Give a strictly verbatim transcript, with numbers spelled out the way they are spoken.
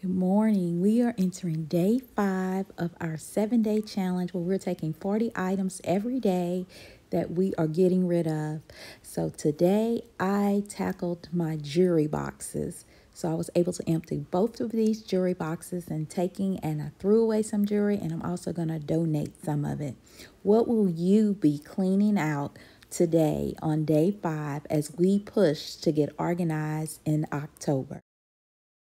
Good morning. We are entering day five of our seven day challenge where we're taking forty items every day that we are getting rid of. So today I tackled my jewelry boxes. So I was able to empty both of these jewelry boxes and taking and I threw away some jewelry, and I'm also going to donate some of it. What will you be cleaning out today on day five as we push to get organized in October?